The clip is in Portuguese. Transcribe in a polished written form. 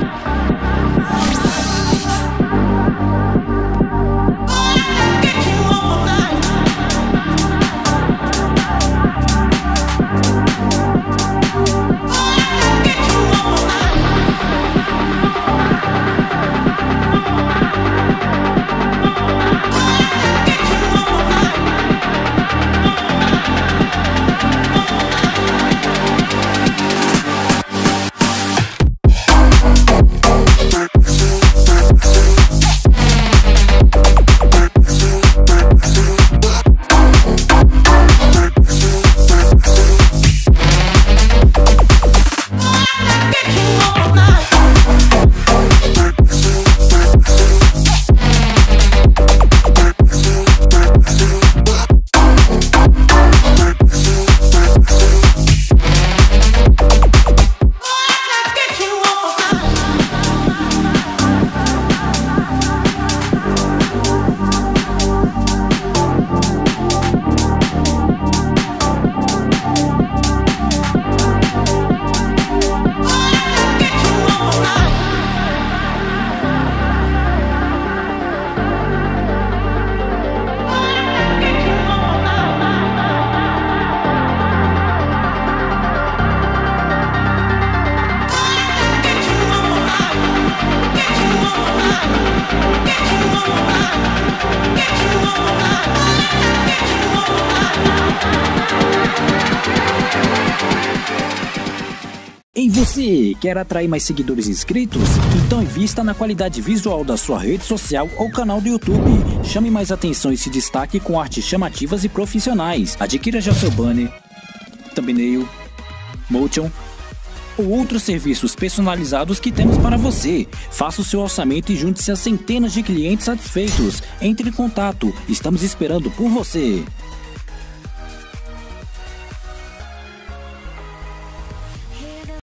E você quer atrair mais seguidores inscritos? Então invista na qualidade visual da sua rede social ou canal do YouTube. Chame mais atenção e se destaque com artes chamativas e profissionais. Adquira já seu banner, thumbnail, motion ou outros serviços personalizados que temos para você. Faça o seu orçamento e junte-se a centenas de clientes satisfeitos. Entre em contato, estamos esperando por você.